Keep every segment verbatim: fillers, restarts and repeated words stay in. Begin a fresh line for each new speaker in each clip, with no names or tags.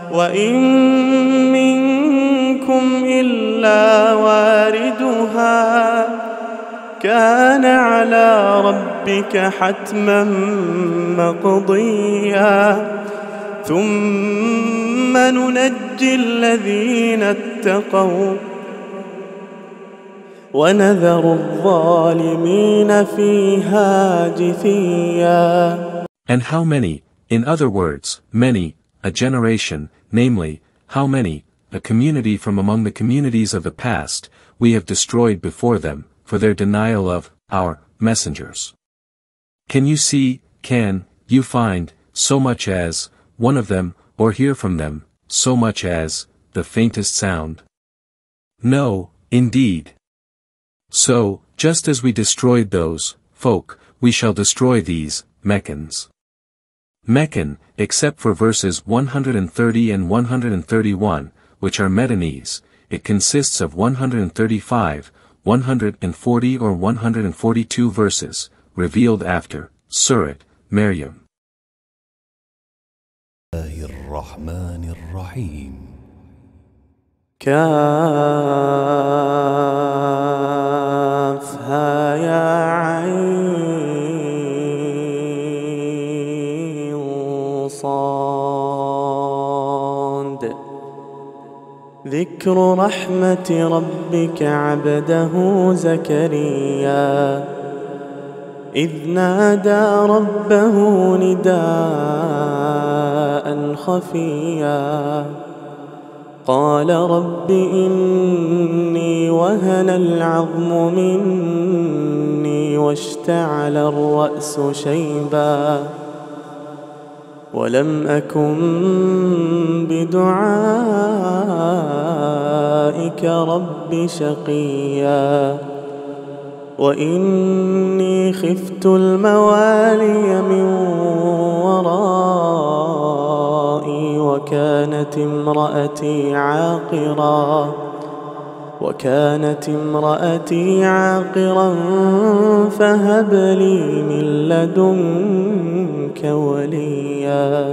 وإن منكم إلا واردها كان على ربك حتما مقضيا ثم ننجي الذين اتقوا ونذر الظالمين فيها جثيا.
And how many, in other words, many, a generation, namely, how many, a community from among the communities of the past, we have destroyed before them, for their denial of our messengers. Can you see, can you find, so much as, one of them, or hear from them, so much as, the faintest sound? No, indeed. So, just as we destroyed those folk, we shall destroy these Meccans. Meccan, except for verses one hundred thirty and one hundred thirty-one, which are Medanese, it consists of one hundred thirty-five, one hundred forty or one hundred forty-two verses, revealed after Surat Maryam.
الرحمن الرحيم.
كافها يا عين صاد ذكر رحمة ربك عبده زكريا إذ نادى ربه نداء خفيا قال رب إني وهن العظم مني واشتعل الرأس شيبا ولم أكن بدعائك رب شقيا وإني خفت الموالي من ورائي وكانت امرأتي عاقرا وكانت امرأتي عاقرا فهب لي من لدنك وليا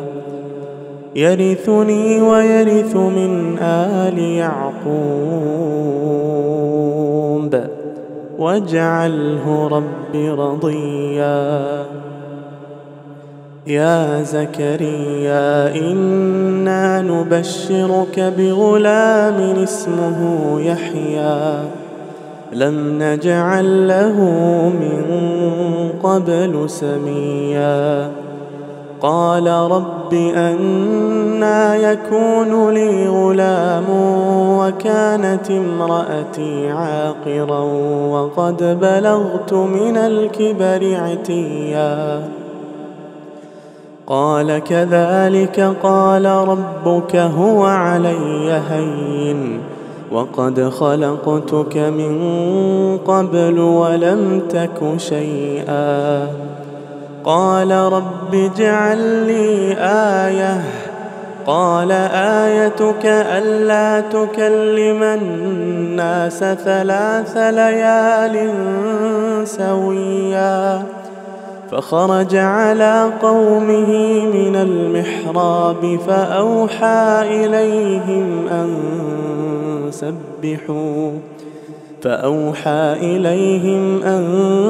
يرثني ويرث من آل يعقوب واجعله رب رضيا. يا زكريا إنا نبشرك بغلام اسمه يحيى لم نجعل له من قبل سميا قال رب أنى يكون لي غلام وكانت امرأتي عاقرا وقد بلغت من الكبر عتيا قال كذلك قال ربك هو علي هين وقد خلقتك من قبل ولم تك شيئا قال رب اجعل لي آية قال آيتك ألا تكلم الناس ثلاث ليال سويا فخرج على قومه من المحراب فأوحى إليهم أن سبحوا فأوحى إليهم أن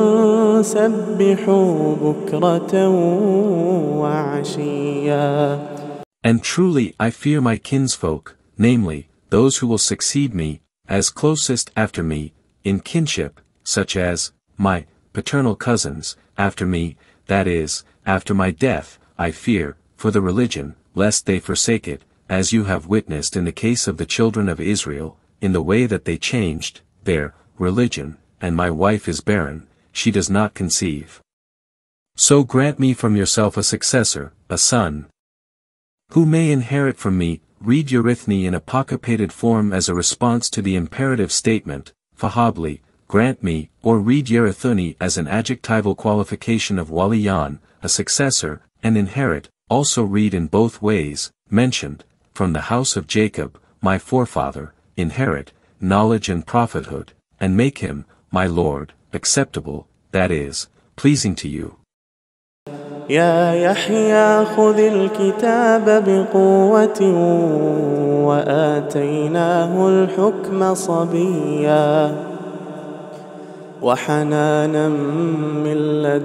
سبحوا بكرة وعشيا.
And truly I fear my kinsfolk, namely, those who will succeed me, as closest after me, in kinship, such as, my paternal cousins, after me, that is, after my death, I fear, for the religion, lest they forsake it, as you have witnessed in the case of the children of Israel, in the way that they changed their religion, and my wife is barren, she does not conceive. So grant me from yourself a successor, a son, who may inherit from me. Read Eurythny in apocryphated form as a response to the imperative statement, Fahabli, grant me, or read Yerithuni as an adjectival qualification of Waliyan, a successor, and inherit, also read in both ways, mentioned, from the house of Jacob, my forefather, inherit, knowledge and prophethood, and make him, my Lord, acceptable, that is, pleasing to you.
يا يحيى خذ الكتاب بقوة وآتيناه الحكم صبيا وحنانا من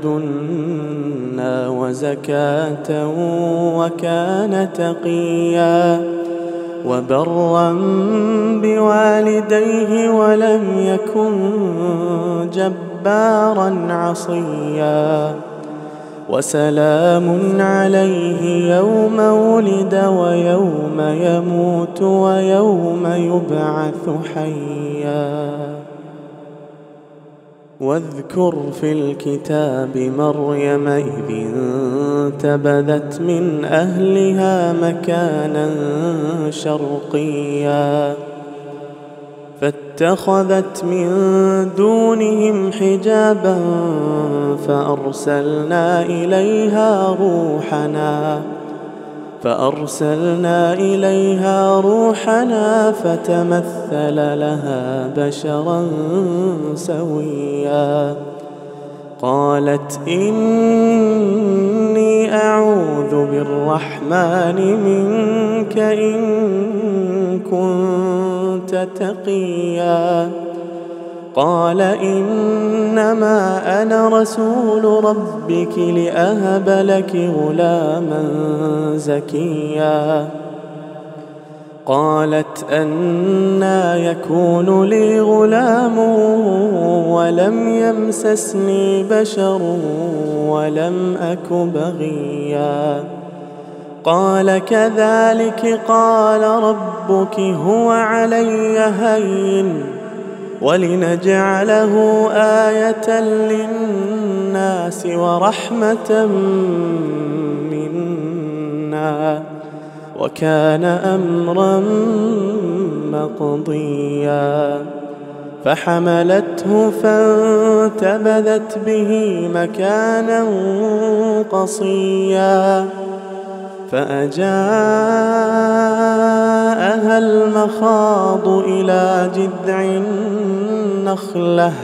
لدنا وزكاة وكان تقيا وبرا بوالديه ولم يكن جبارا عصيا وسلام عليه يوم ولد ويوم يموت ويوم يبعث حيا واذكر في الكتاب مريم إذ انتبذت من أهلها مكانا شرقيا فاتخذت من دونهم حجابا فأرسلنا إليها روحنا فأرسلنا إليها روحنا فتمثل لها بشرا سويا قالت إني أعوذ بالرحمن منك إن كنت تقيا قال إنما أنا رسول ربك لأهب لك غلاما زكيا قالت أنى يكون لي غلام ولم يمسسني بشر ولم أك بغيا قال كذلك قال ربك هو علي هين ولنجعله آية للناس ورحمة منا وكان أمرا مقضيا فحملته فانتبذت به مكانا قصيا فأجاءها المخاض إلى جذع النخلة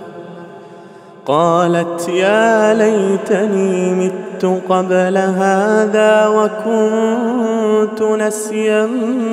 قالت يا ليتني مت قبل هذا وكنت نسيا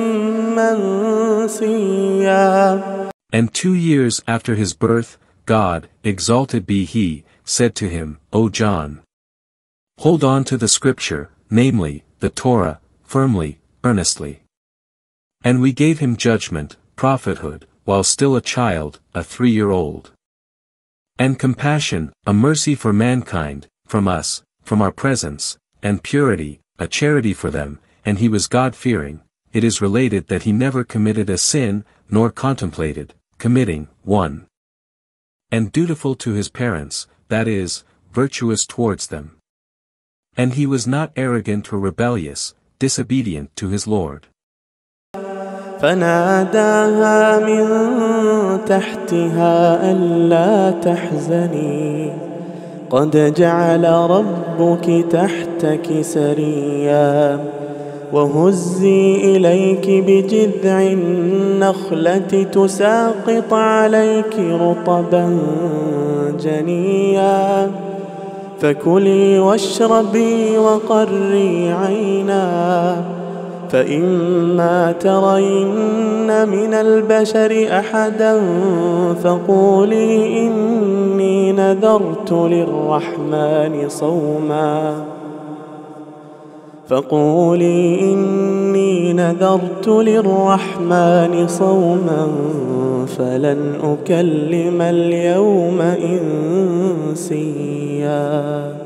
منسيا.
And two years after his birth, God, exalted be he, said to him, O John, hold on to the scripture, namely, the Torah, firmly, earnestly. And we gave him judgment, prophethood, while still a child, a three-year-old. And compassion, a mercy for mankind, from us, from our presence, and purity, a charity for them, and he was God-fearing. It is related that he never committed a sin, nor contemplated committing one. And dutiful to his parents, that is, virtuous towards them. And he was not arrogant or rebellious, disobedient to his Lord.
فناداها من تحتها ألا تحزني قد جعل ربك تحتك سريا وهزي إليك بجذع النخلة تساقط عليك رطبا جنيا فكلي واشربي وقري عينا فإما ترين من البشر أحدا فقولي إني نذرت للرحمن صوما فقولي إني نذرت للرحمن صوما فلن أكلم اليوم إنسيا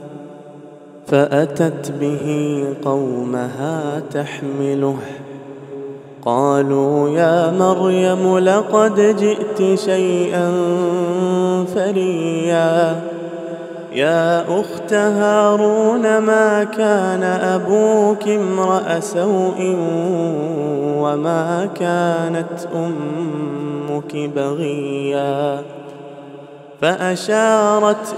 فأتت به قومها تحمله قالوا يا مريم لقد جئت شيئا فريا يا أخت هارون ما كان أبوك امرأ سوء وما كانت أمك بغيا فأشارت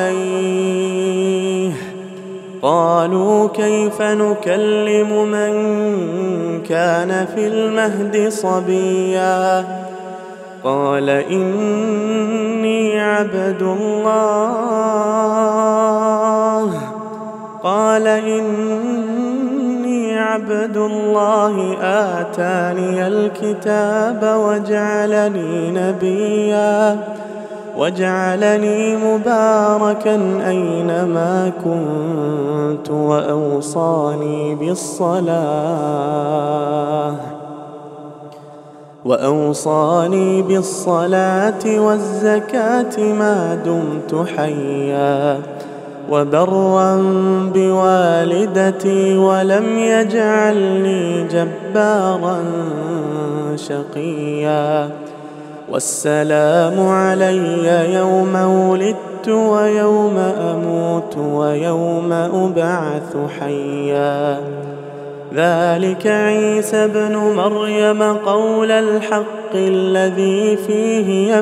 إليه قالوا كيف نكلم من كان في المهد صبيا قال إني عبد الله قال إني عبد الله آتاني الكتاب وجعلني نبيا وجعلني مباركا أينما كنت وأوصاني بالصلاة وأوصاني بالصلاة والزكاة ما دمت حيا وبرا بوالدتي ولم يجعلني جبارا شقيا والسلام علي يوم ولدت ويوم أموت ويوم أبعث حيا ذلك عيسى ابن مريم قول الحق الذي فيه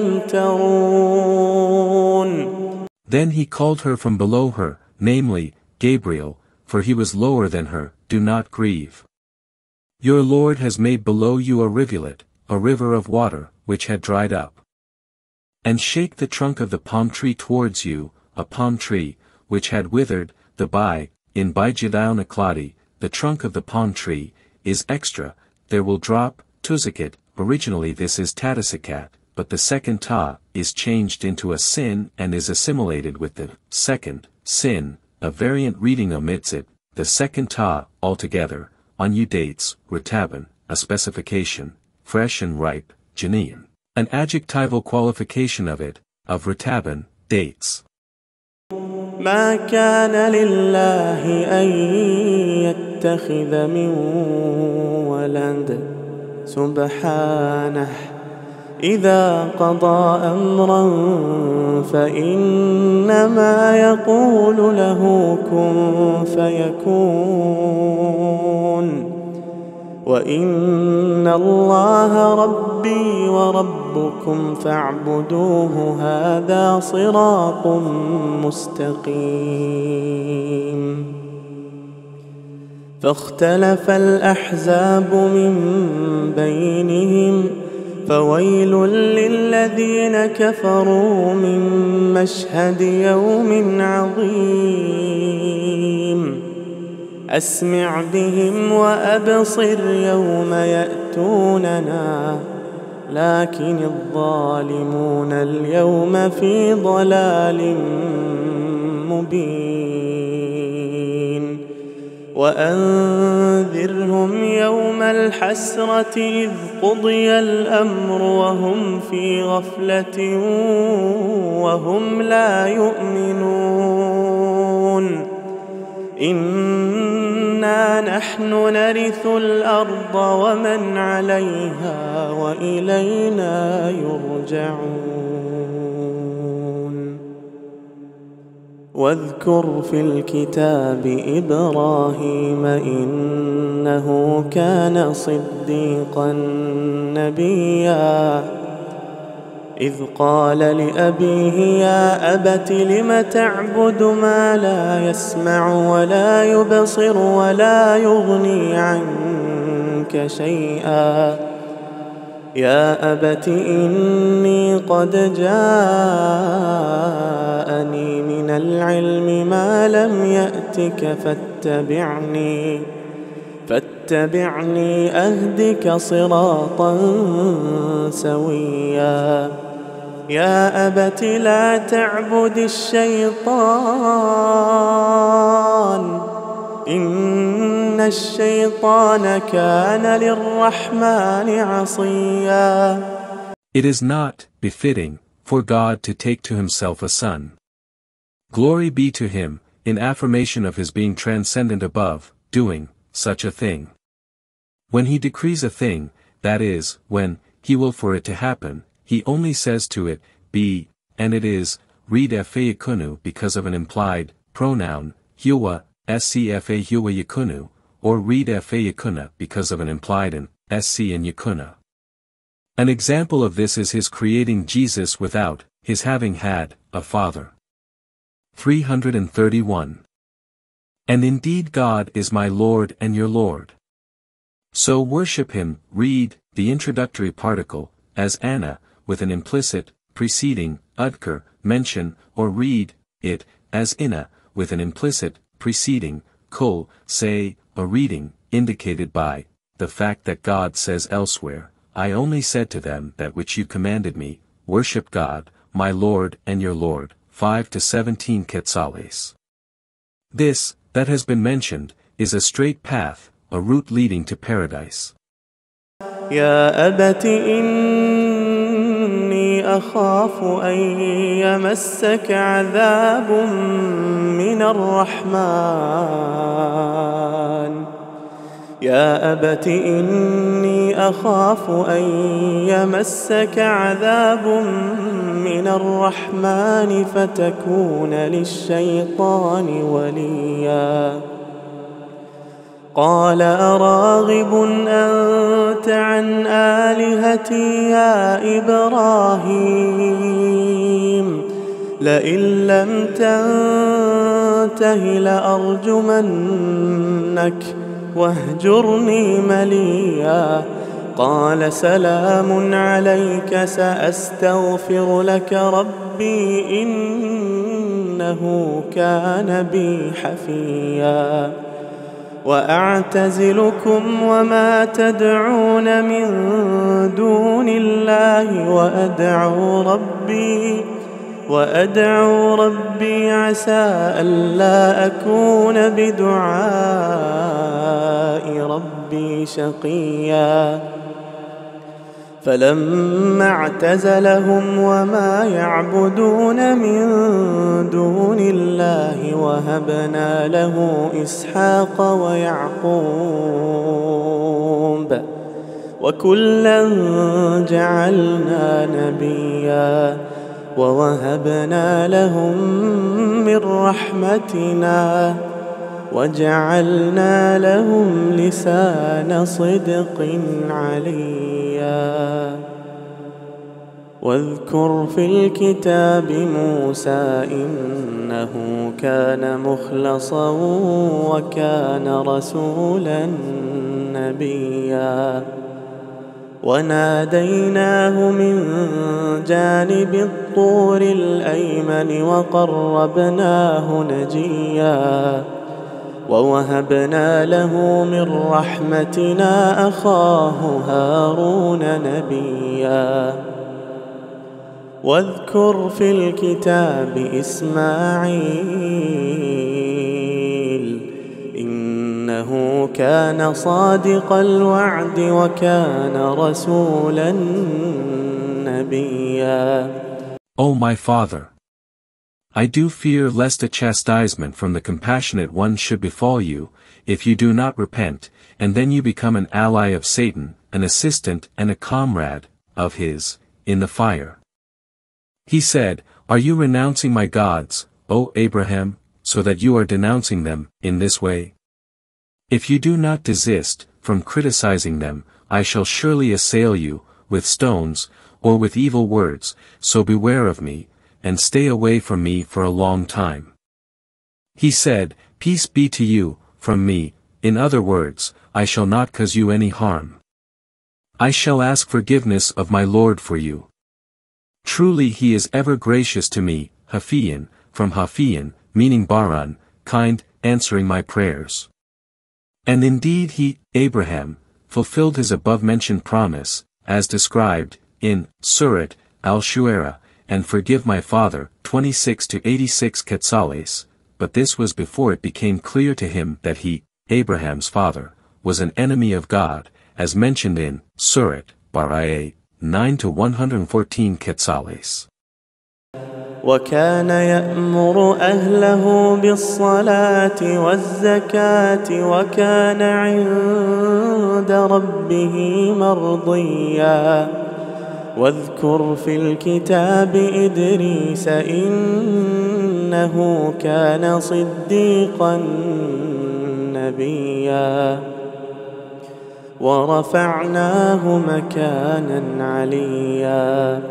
يمترون.
Then he called her from below her, namely, Gabriel, for he was lower than her. Do not grieve. Your Lord has made below you a rivulet, a river of water, which had dried up. And shake the trunk of the palm tree towards you, a palm tree, which had withered, the bai, in Bijadaun Akladi, the trunk of the palm tree, is extra, there will drop, tuzakat, originally this is tadasikat, but the second ta, is changed into a sin and is assimilated with the second, sin, a variant reading omits it, the second ta, altogether, on you dates, rataban, a specification, fresh and ripe, Janian. An adjectival qualification of it, of rataban, dates.
ما كان لله أن يتخذ من ولد سبحانه إذا قضى أمرا فإنما يقول له كن فيكون وإن الله ربي وربكم فاعبدوه هذا صراط مستقيم. فاختلف الأحزاب من بينهم فويل للذين كفروا من مشهد يوم عظيم. أسمع بهم وأبصر يوم يأتوننا لكن الظالمون اليوم في ضلال مبين. وأنذرهم يوم الحسرة إذ قضي الأمر وهم في غفلة وهم لا يؤمنون. إنا نحن نرث الأرض ومن عليها وإلينا يرجعون. واذكر في الكتاب إبراهيم إنه كان صديقا نبيا إذ قال لأبيه يا أبت لم تعبد ما لا يسمع ولا يبصر ولا يغني عنك شيئا يا أبت إني قد جاءني من العلم ما لم يأتك فاتبعني فاتبعني أهدك صراطا سويا يا أبت لا تعبد الشيطان إن الشيطان كان للرحمن عصيا.
It is not befitting for God to take to himself a son. Glory be to him, in affirmation of his being transcendent above, doing such a thing. When he decrees a thing, that is, when he will for it to happen, he only says to it, be, and it is, read yakunu because of an implied pronoun, huwa, scfa huwa yakunu, or read yakuna because of an implied an, sc and yakuna. An example of this is his creating Jesus without his having had a father. three hundred thirty-one. And indeed God is my Lord and your Lord. So worship him, read, the introductory particle, as Anna, with an implicit, preceding, udkar, mention, or read, it, as inna, with an implicit, preceding, kul, say, a reading, indicated by the fact that God says elsewhere, I only said to them that which you commanded me, worship God, my Lord and your Lord, five to seventeen Quetzales. This, that has been mentioned, is a straight path, a route leading to paradise.
يا أبت إني أخاف أن يمسك عذاب من الرحمن يا أبت إني أخاف أن يمسك عذاب من الرحمن فتكون للشيطان وليا قال أراغب أنت عن آلهتي يا إبراهيم لئن لم تنته لأرجمنك واهجرني مليا قال سلام عليك سأستغفر لك ربي إنه كان بي حفيا وأعتزلكم وما تدعون من دون الله وأدعو ربي وأدعو ربي عسى ألا أكون بدعاء ربي شقيا فلما اعتزلهم وما يعبدون من دون الله وهبنا له إسحاق ويعقوب وكلا جعلنا نبيا ووهبنا لهم من رحمتنا وجعلنا لهم لسان صدق عليا واذكر في الكتاب موسى إنه كان مخلصا وكان رسولا نبيا وناديناه من جانب الطور الأيمن وقربناه نجيا ووهبنا له من رحمتنا أخاه هارون نبيا واذكر في الكتاب إسماعيل إنه كان صادق الوعد وكان رسولا نبيا.
O my father! I do fear lest a chastisement from the compassionate one should befall you, if you do not repent, and then you become an ally of Satan, an assistant and a comrade of his, in the fire. He said, Are you renouncing my gods, O Abraham, so that you are denouncing them, in this way? If you do not desist from criticizing them, I shall surely assail you, with stones, or with evil words, so beware of me, and stay away from me for a long time. He said, Peace be to you, from me, in other words, I shall not cause you any harm. I shall ask forgiveness of my Lord for you. Truly he is ever gracious to me, Hafiyan, from Hafiyan, meaning Baran, kind, answering my prayers. And indeed he, Abraham, fulfilled his above-mentioned promise, as described, in Surat al-Shu'ara, and forgive my father, twenty-six to eighty-six Quetzales, but this was before it became clear to him that he, Abraham's father, was an enemy of God, as mentioned in Surat Bara'a, nine to one hundred fourteen Quetzales.
وكان يأمر أهله بالصلاة والزكاة وكان عند ربه مرضيا واذكر في الكتاب إدريس إنه كان صديقا نبيا ورفعناه مكانا عليا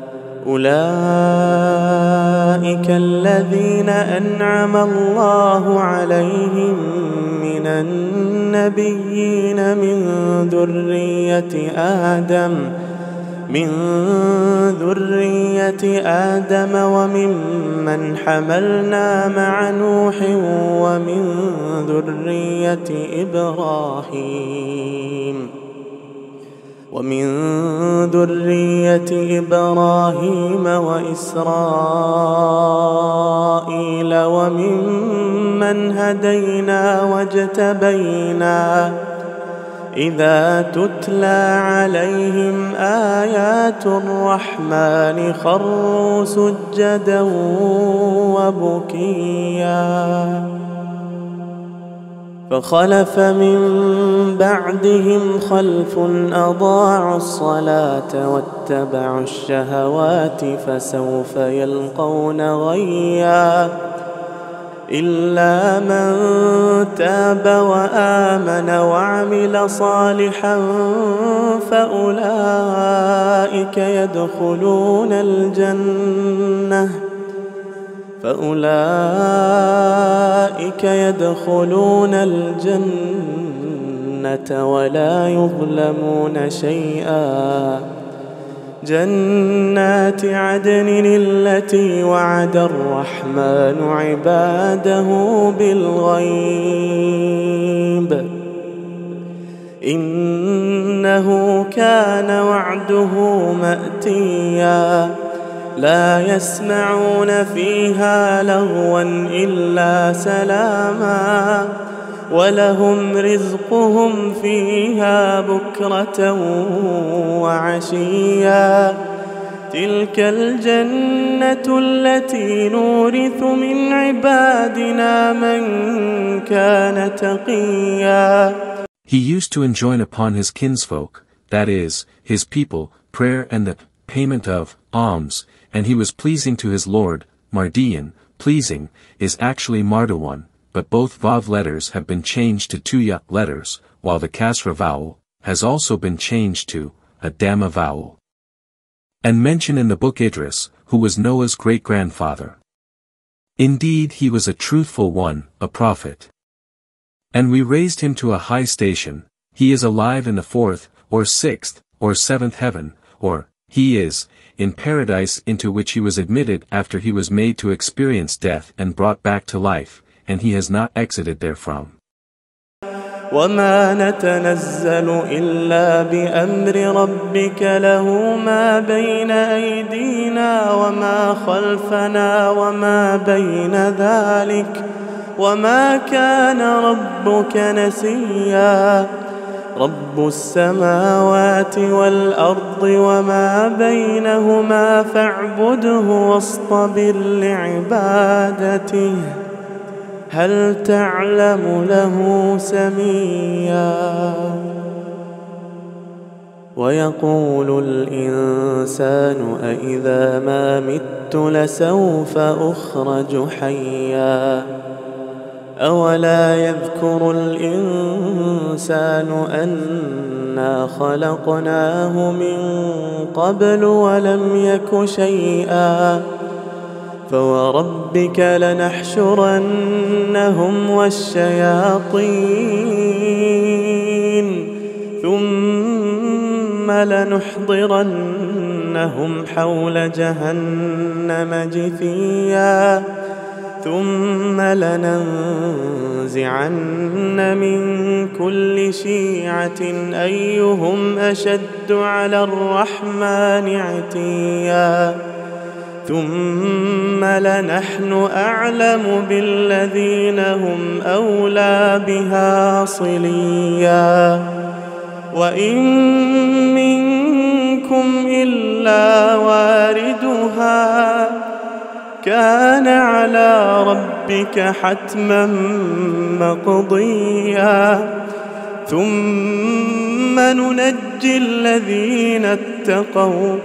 أولئك الذين أنعم الله عليهم من النبيين من ذرية آدم من ذرية آدم وممن حملنا مع نوح ومن ذرية إبراهيم ومن ذرية إبراهيم وإسرائيل وممن هدينا واجتبينا إذا تتلى عليهم آيات الرحمن خروا سجدا وبكيا فخلف من بعدهم خلف أضاعوا الصلاة واتبعوا الشهوات فسوف يلقون غيا إلا من تاب وآمن وعمل صالحا فأولئك يدخلون الجنة فأولئك يدخلون الجنة ولا يظلمون شيئا جنات عدن التي وعد الرحمن عباده بالغيب إنه كان وعده مأتيا لا يسمعون فيها لغوا إلا سلاما ولهم رزقهم فيها بكرة وعشيا تلك الجنة التي نورث من عبادنا من كان تقيا.
He used to enjoin upon his kinsfolk, that is, his people, prayer and the payment of alms, and he was pleasing to his Lord. Mardian, pleasing, is actually Mardawan, but both Vav letters have been changed to two Ya letters, while the Kasra vowel has also been changed to a Dhamma vowel. And mention in the book Idris, who was Noah's great-grandfather. Indeed he was a truthful one, a prophet. And we raised him to a high station. He is alive in the fourth, or sixth, or seventh heaven, or, he is, in paradise into which he was admitted after he was made to experience death and brought back to life, and he has not exited therefrom.
وما نتنزل إلا بأمر ربك له ما بين أيدينا وما خلفنا وما بين ذلك وما كان ربك نسيا رب السماوات والأرض وما بينهما فاعبده واصطبر لعبادته هل تعلم له سميا ويقول الإنسان أإذا ما مت لسوف أخرج حيا أولا يذكر الإنسان أنا خلقناه من قبل ولم يك شيئا فوربك لنحشرنهم والشياطين ثم لنحضرنهم حول جهنم جثيا ثم لننزعن من كل شيعة أيهم أشد على الرحمن عتيا ثم لنحن أعلم بالذين هم أولى بها صليا وإن منكم إلا واردها كان على ربك حتما مقضيا ثم ننجي الذين اتقوا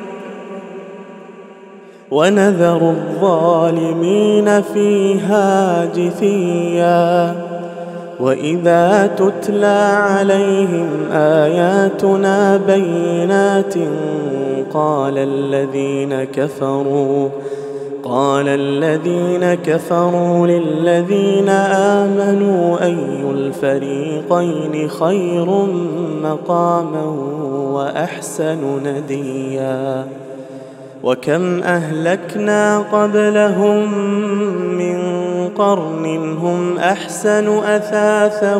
ونذر الظالمين فيها جثيا وإذا تتلى عليهم آياتنا بينات قال الذين كفروا قال الذين كفروا للذين آمنوا أي الفريقين خير مقاما وأحسن نديا وكم أهلكنا قبلهم من قرن هم أحسن أثاثا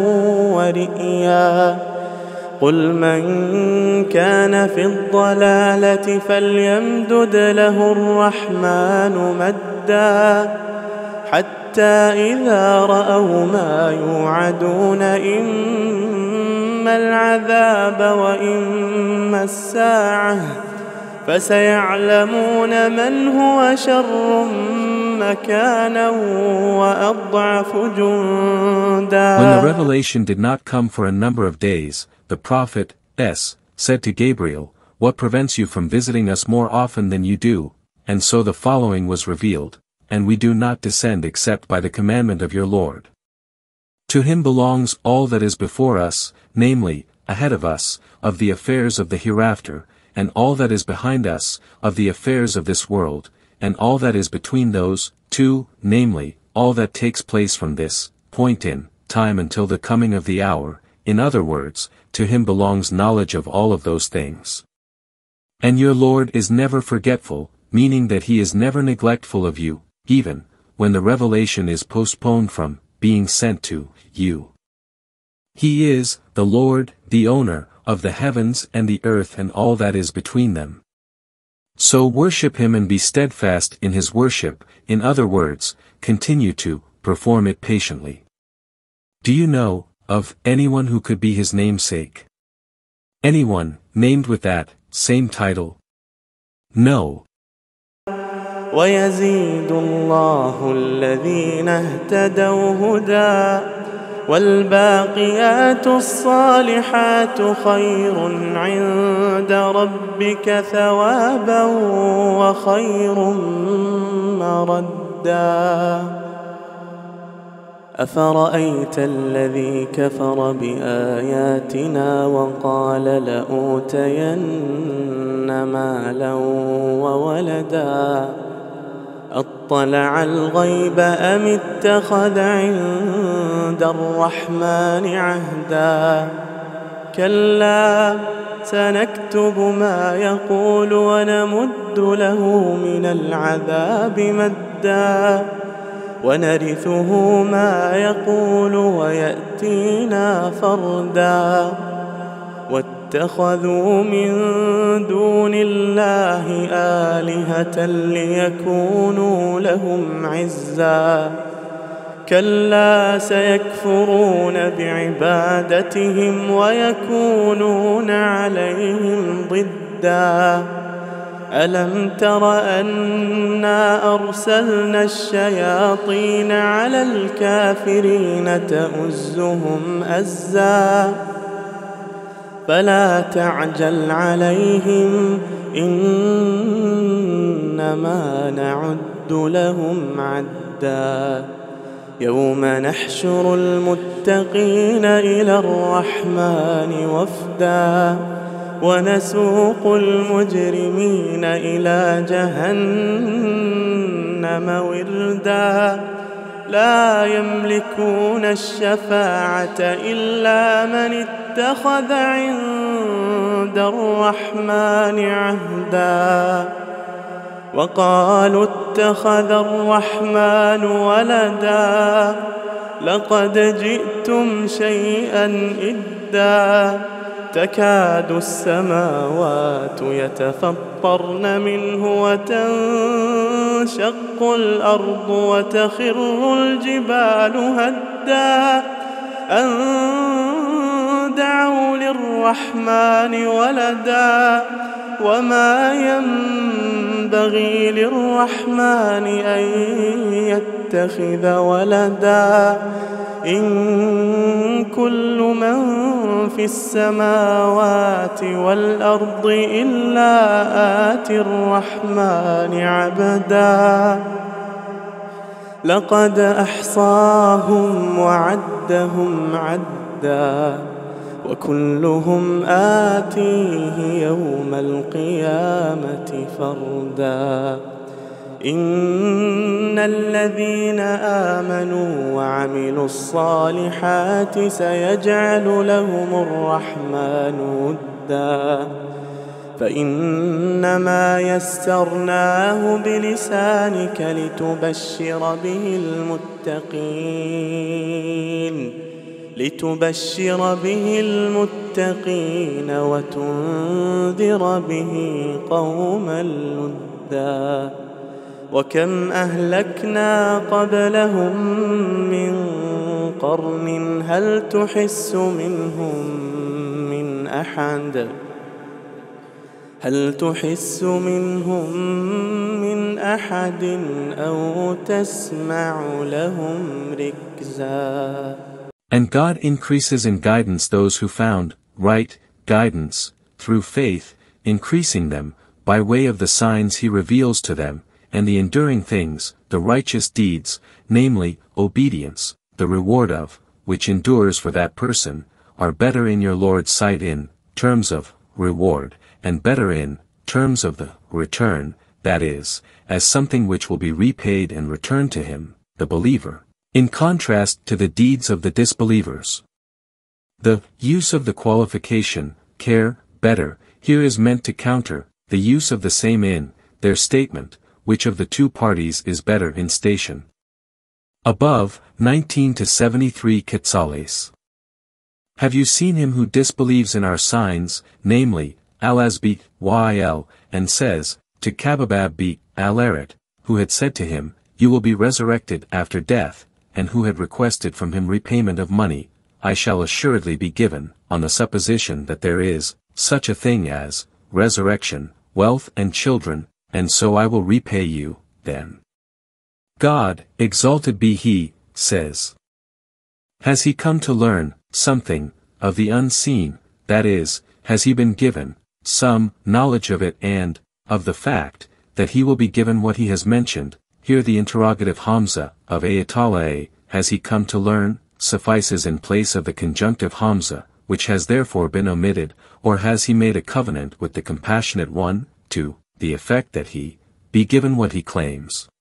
ورئيا قل من كان في الضلالة فليمدد له الرحمن مدا حتى إذا رأوا ما يوعدون إما العذاب وإما الساعة فسيعلمون من هو شر مكانا وأضعف جندا.
When the revelation did not come for a number of days, the prophet S said to Gabriel, "What prevents you from visiting us more often than you do?" And so the following was revealed, "And we do not descend except by the commandment of your Lord. To him belongs all that is before us, namely, ahead of us, of the affairs of the hereafter, and all that is behind us, of the affairs of this world, and all that is between those two, namely, all that takes place from this point in time until the coming of the hour. In other words, to him belongs knowledge of all of those things. And your Lord is never forgetful, meaning that he is never neglectful of you, even when the revelation is postponed from being sent to you. He is the Lord, the owner of the heavens and the earth and all that is between them. So worship him and be steadfast in his worship, in other words, continue to perform it patiently. Do you know of anyone who could be his namesake? Anyone named with that same title? No.
ويزيد الله الذين اهتدوا هدى والباقيات الصالحات خير عند ربك ثوابا وخير مردا أفرأيت الذي كفر بآياتنا وقال لأوتين مالا وولدا أطلع الغيب أم اتخذ عند الرحمن عهدا كلا سنكتب ما يقول ونمد له من العذاب مدا ونرثه ما يقول ويأتينا فردا واتخذوا من دون الله آلهة ليكونوا لهم عزا كلا سيكفرون بعبادتهم ويكونون عليهم ضدا ألم تر أنا أرسلنا الشياطين على الكافرين تؤزهم أزا فلا تعجل عليهم إنما نعد لهم عدا يوم نحشر المتقين إلى الرحمن وفدا ونسوق المجرمين إلى جهنم وردا لا يملكون الشفاعة إلا من اتخذ عند الرحمن عهدا وقالوا اتخذ الرحمن ولدا لقد جئتم شيئا إدا تكاد السماوات يتفطرن منه وتنشق الأرض وتخر الجبال هدا أن دعوا للرحمن ولدا وما ينبغي للرحمن أن يتخذ ولدا إن كل من في السماوات والأرض إلا آتي الرحمن عبدا لقد أحصاهم وعدهم عدا وكلهم آتيه يوم القيامة فردا إن الذين آمنوا وعملوا الصالحات سيجعل لهم الرحمن ودا فإنما يسرناه بلسانك لتبشر به المتقين لتبشر به المتقين وتنذر به قوما لدا وكم أهلكنا قبلهم من قرن هل تحس منهم من أحد هل تحس منهم من أحد أو تسمع لهم ركزا.
And God increases in guidance those who found right guidance through faith, increasing them by way of the signs he reveals to them, and the enduring things, the righteous deeds, namely, obedience, the reward of, which endures for that person, are better in your Lord's sight in terms of reward, and better in terms of the return, that is, as something which will be repaid and returned to him, the believer, in contrast to the deeds of the disbelievers. The use of the qualification, care, better, here is meant to counter the use of the same in their statement, which of the two parties is better in station. Above, nineteen to seventy-three Quetzales. Have you seen him who disbelieves in our signs, namely, Al-Azbi, Yl, and says, to Kababab bi al-Aret, who had said to him, you will be resurrected after death, and who had requested from him repayment of money, I shall assuredly be given, on the supposition that there is such a thing as resurrection, wealth and children, and so I will repay you, then. God, exalted be he, says. Has he come to learn something of the unseen, that is, has he been given some knowledge of it and of the fact that he will be given what he has mentioned? Here the interrogative Hamza of Ayatollah, has he come to learn, suffices in place of the conjunctive Hamza, which has therefore been omitted, or has he made a covenant with the compassionate one, to the effect that he be given what he claims.